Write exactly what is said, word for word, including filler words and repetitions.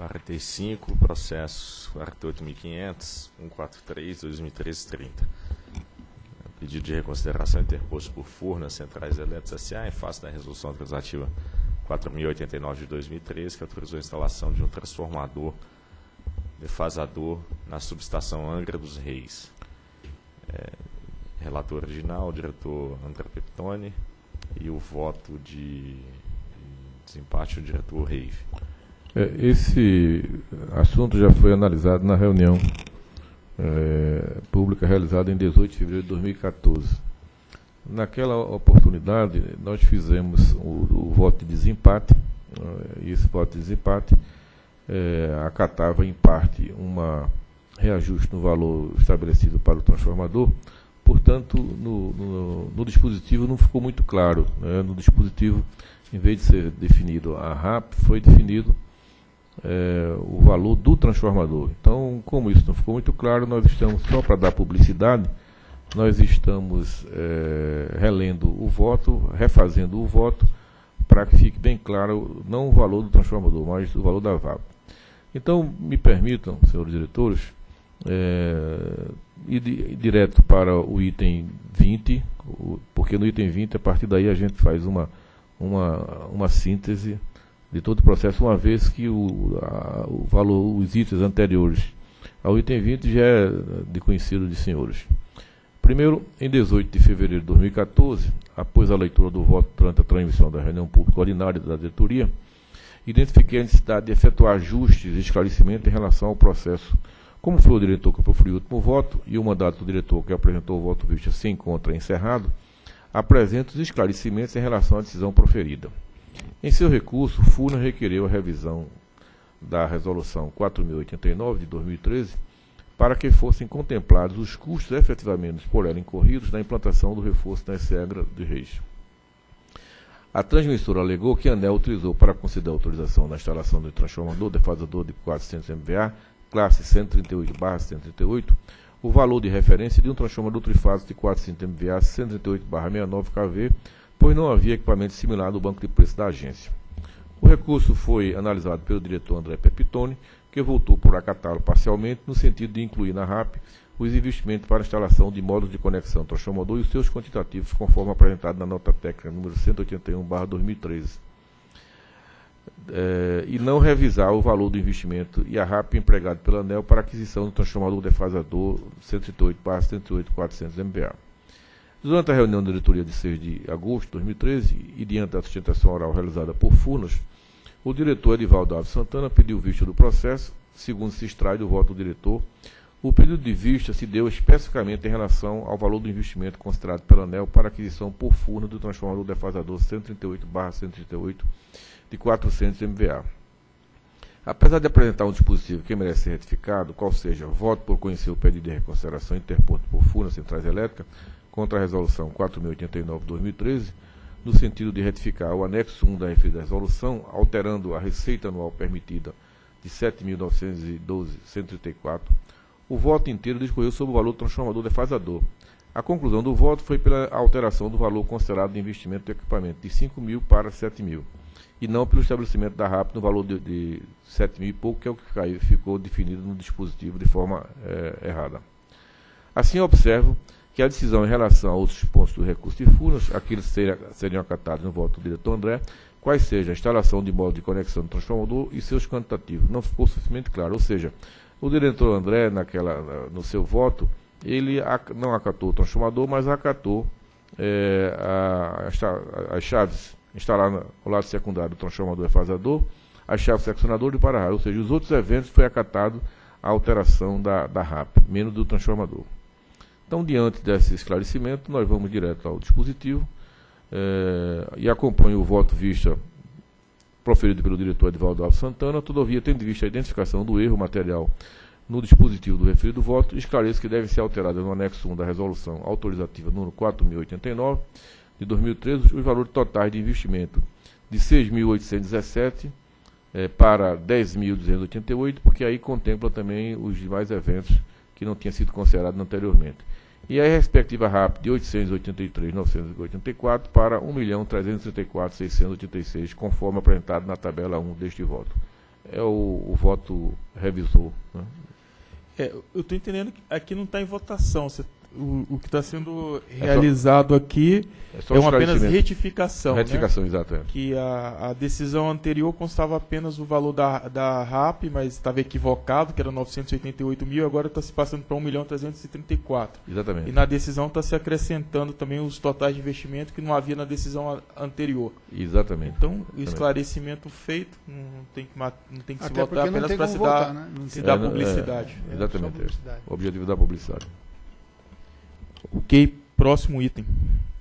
quarenta e cinco, processo quarenta e oito mil quinhentos, cento e quarenta e três, dois mil e treze, trinta. Pedido de reconsideração interposto por Furnas Centrais Elétricas S A em face da resolução administrativa quatro mil e oitenta e nove de dois mil e treze, que autorizou a instalação de um transformador defasador na subestação Angra dos Reis. É, relator original, o diretor André Peptoni, e o voto de desempate, o diretor Reive. É, esse assunto já foi analisado na reunião é, pública realizada em dezoito de fevereiro de dois mil e quatorze. Naquela oportunidade, nós fizemos o, o voto de desempate, e esse voto de desempate é, acatava, em parte, uma reajuste no valor estabelecido para o transformador. Portanto, no, no, no dispositivo não ficou muito claro, né? No dispositivo, em vez de ser definido a R A P, foi definido é, o valor do transformador. Então, como isso não ficou muito claro, nós estamos, só para dar publicidade, nós estamos é, relendo o voto, refazendo o voto, para que fique bem claro, não o valor do transformador, mas o valor da V A P. Então, me permitam, senhores diretores, é, ir, ir direto para o item vinte, porque no item vinte, a partir daí, a gente faz uma, uma, uma síntese de todo o processo, uma vez que o, a, o valor, os itens anteriores ao item vinte já é de conhecido de senhores. Primeiro, em dezoito de fevereiro de dois mil e quatorze, após a leitura do voto durante a transmissão da reunião pública ordinária da diretoria, identifiquei a necessidade de efetuar ajustes e esclarecimentos em relação ao processo. Como foi o diretor que proferiu o último voto e o mandato do diretor que apresentou o voto visto se encontra encerrado, apresento os esclarecimentos em relação à decisão proferida. Em seu recurso, Furnas requereu a revisão da resolução quatro mil e oitenta e nove de dois mil e treze para que fossem contemplados os custos efetivamente por ela incorridos na implantação do reforço na S E Angra dos Reis. A transmissora alegou que a ANEEL utilizou para conceder a autorização da instalação do transformador defasador de quatrocentos milvolts, classe cento e trinta e oito barra cento e trinta e oito, o valor de referência de um transformador trifásico de quatrocentos milvolts cento e trinta e oito barra sessenta e nove kV, pois não havia equipamento similar no banco de preços da agência. O recurso foi analisado pelo diretor André Peptoni, que voltou por acatá-lo parcialmente, no sentido de incluir na R A P os investimentos para a instalação de módulos de conexão transformador e os seus quantitativos, conforme apresentado na nota técnica número cento e oitenta e um barra dois mil e treze. É, e não revisar o valor do investimento e a R A P empregado pela ANEEL para aquisição do transformador defasador cento e trinta e oito barra cento e trinta e oito quatrocentos milvolts. Durante a reunião da diretoria de seis de agosto de dois mil e treze e diante da sustentação oral realizada por Furnas, o diretor Edivaldo Alves Santana pediu vista do processo. Segundo se extrai do voto do diretor, o pedido de vista se deu especificamente em relação ao valor do investimento considerado pela ANEEL para aquisição por Furnas do transformador defasador cento e trinta e oito barra cento e trinta e oito de quatrocentos milvolts. Apesar de apresentar um dispositivo que merece ser retificado, qual seja, voto por conhecer o pedido de reconsideração interposto por Furnas Centrais Elétricas contra a resolução quatro mil e oitenta e nove de dois mil e treze, no sentido de retificar o anexo um da referida resolução, alterando a receita anual permitida de sete mil novecentos e doze vírgula cento e trinta e quatro, o voto inteiro discorreu sobre o valor do transformador defasador. A conclusão do voto foi pela alteração do valor considerado de investimento do equipamento de cinco mil para sete mil, e não pelo estabelecimento da R A P no valor de, de sete mil e pouco, que é o que caiu, ficou definido no dispositivo de forma é, errada. Assim, observo que a decisão em relação a outros pontos do recurso de Furnas, aqueles seriam, seriam acatados no voto do diretor André, quais seja a instalação de módulo de conexão do transformador e seus quantitativos. Não ficou suficientemente claro, ou seja, o diretor André, naquela, no seu voto, ele não acatou o transformador, mas acatou é, a, a, as chaves instaladas ao lado secundário do transformador defasador, as chaves seccionador e para-raio, ou seja, os outros eventos foi acatado a alteração da, da R A P, menos do transformador. Então, diante desse esclarecimento, nós vamos direto ao dispositivo eh, e acompanho o voto vista proferido pelo diretor Edivaldo Alves Santana. Todavia, tendo em vista a identificação do erro material no dispositivo do referido voto, esclareço que deve ser alterada no anexo um da resolução autorizativa número quatro mil e oitenta e nove de dois mil e treze os valores totais de investimento de seis mil oitocentos e dezessete eh, para dez mil duzentos e oitenta e oito, porque aí contempla também os demais eventos que não tinha sido considerado anteriormente. E a respectiva R A P de oitocentos e oitenta e três mil novecentos e oitenta e quatro para um milhão trezentos e trinta e quatro mil seiscentos e oitenta e seis, conforme apresentado na tabela um deste voto. é o, o voto revisor. Né? É, eu estou entendendo que aqui não está em votação. Você, o, o que está sendo realizado é só, aqui é, só é uma apenas retificação. Retificação, né? exato. É. Que a, a decisão anterior constava apenas o valor da, da R A P, mas estava equivocado, que era novecentos e oitenta e oito mil, agora está se passando para um milhão trezentos e trinta e quatro. Exatamente. E na decisão está se acrescentando também os totais de investimento que não havia na decisão a, anterior. Exatamente. Então, Exatamente. o esclarecimento feito, não tem que, não tem que se Até votar apenas para se votar, dar, né? não se tem dar é, publicidade. É, exatamente. publicidade. É. O objetivo da publicidade. Ok, próximo item.